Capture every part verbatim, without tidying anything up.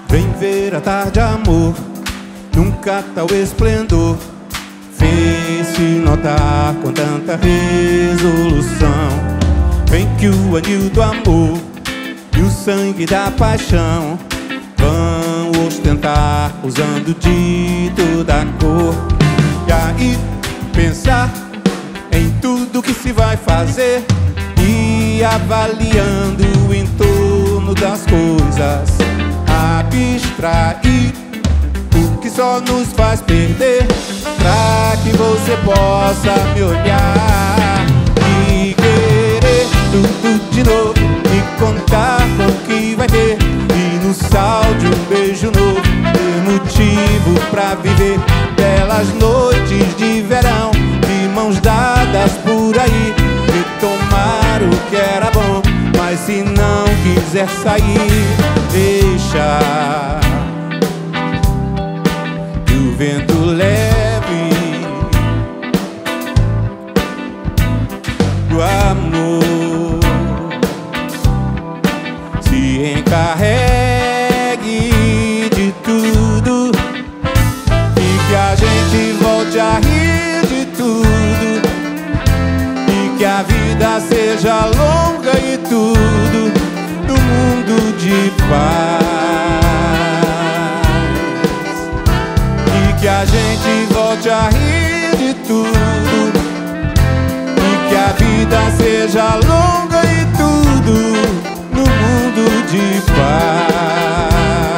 Vem ver a tarde, amor, nunca tal esplendor fez-se notar com tanta resolução. Vem que o anil do amor e o sangue da paixão vão ostentar usando de toda a cor. E aí pensar em tudo que se vai fazer e avaliando o entorno das coisas, abstrair o que só nos faz perder, pra que você possa me olhar e querer tudo de novo, e contar com o que vai ter, e no sal de um beijo novo ter motivo pra viver belas noites de verão, de mãos dadas por aí, retomar o que era bom. Mas se não quiser sair, deixa que o vento leve o amor, se encarregue de tudo e que a gente volte a rir de tudo, e que a vida seja longa e tudo no mundo de paz, e que a gente volte a rir de tudo, e que a vida seja longa e tudo no mundo de paz.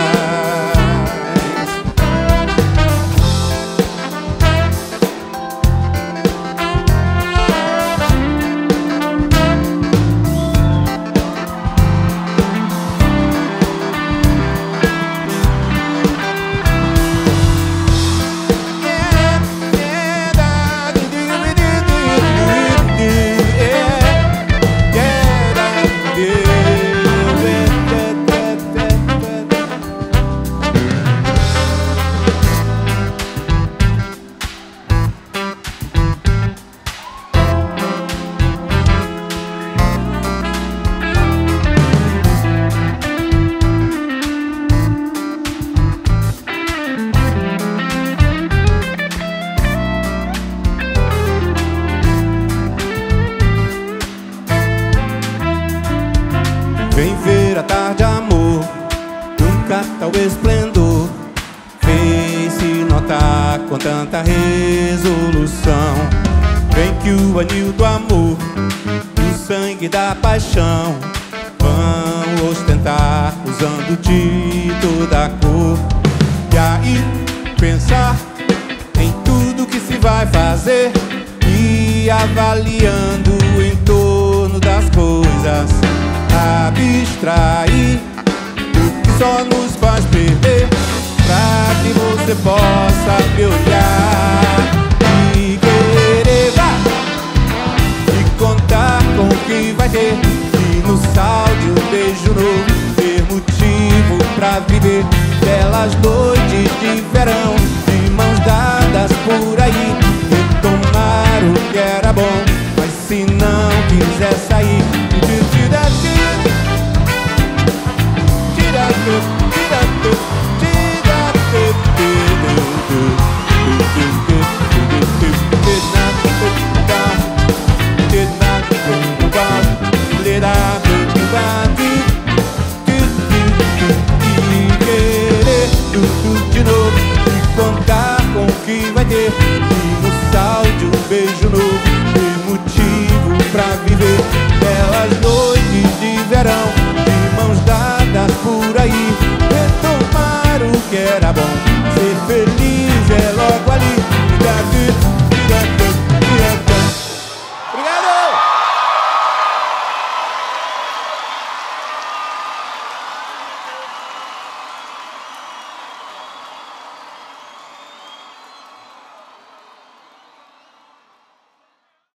Vem ver a tarde, amor, nunca tal esplendor fez-se notar com tanta resolução. Vem que o anil do amor e o sangue da paixão vão ostentar usando de toda a cor. E aí pensar em tudo que se vai fazer e avaliando o entorno das coisas, abstrair o que só nos faz perder, pra que você possa me olhar e querer vá, e contar com o que vai ter, e no sal de um beijo novo ter motivo pra viver belas noites de verão, de mãos dadas por aí, retomar o que era bom. Mas se não quiser sair, tira, tira, tira, tira,